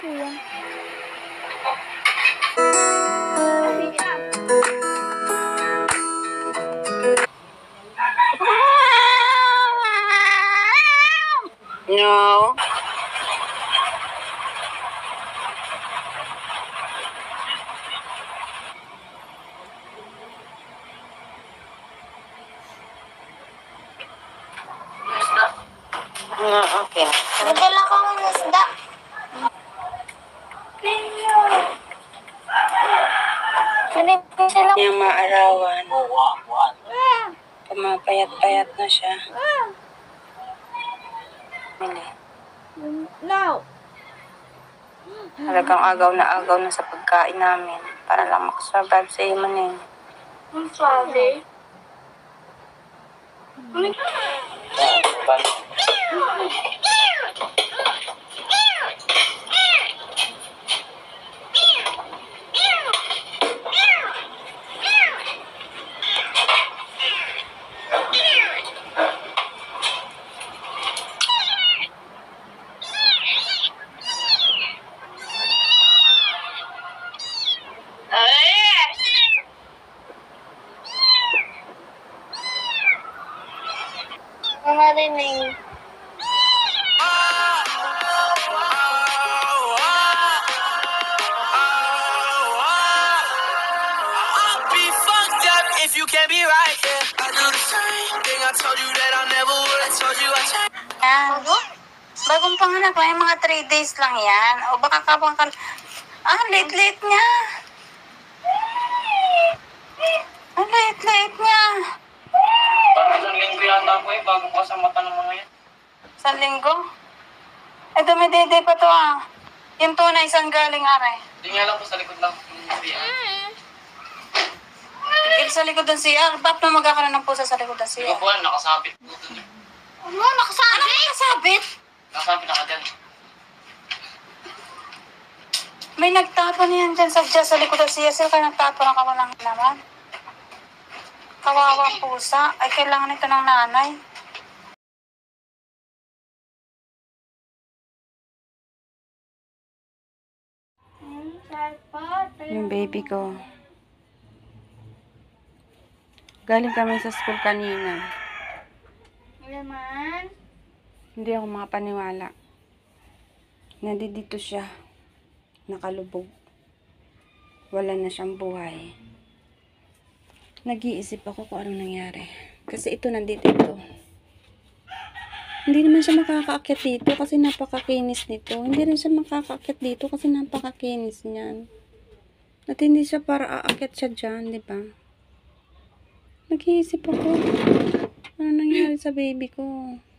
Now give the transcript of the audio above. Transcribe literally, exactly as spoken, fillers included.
Kuya. No. Mm, okay. Nadala ko ng isda. Pinipin sila. Yung maarawan. Pumapayat-payat na siya. Mali. No. Talagang agaw na agaw na sa pagkain namin. Para lang makasurvive sa iyo man eh. Ang sabi. Marinig. If you can't be right, yeah, I do the same thing. I told you that I never would. I told you I changed. Yan. Bagong panganak pa, mga three days lang yan. O baka kapang ka... Ah, late-late niya. Ang late-late niya. Parang isang linggo yata po eh, bago pa sa mata ng mga yan. Sa linggo? Eh, dumidede pa to ah. Yung tunay isang galing aray. Hindi nga lang po sa likod lang. Tigil sa likod ng C R. Ba't na magkakaroon ng pusa sa likod ng C Hindi ko R? po alam, nakasabit po dun eh. Ano? Nakasabit? Ano nakasabit? Nakasabit na ka dyan. May nagtapo niyan dyan sa, dyan sa likod ng C R. Sila kaya nagtapo na ka lang naman. Kawawang pusa. Ay, kailangan ito ng nanay. Yung baby ko. Galing kami sa school kanina. Naman. Hindi ako makapaniwala. Nandito siya. Nakalubog. Wala na siyang buhay. Nag-iisip ako kung anong nangyari. Kasi ito nandito ito. Hindi naman siya makakaakyat dito kasi napakakinis nito. Hindi rin siya makakaakyat dito kasi napakakinis niyan. At hindi siya para aakyat siya dyan, di ba? Nag-iisip ako. Ano nangyari sa baby ko?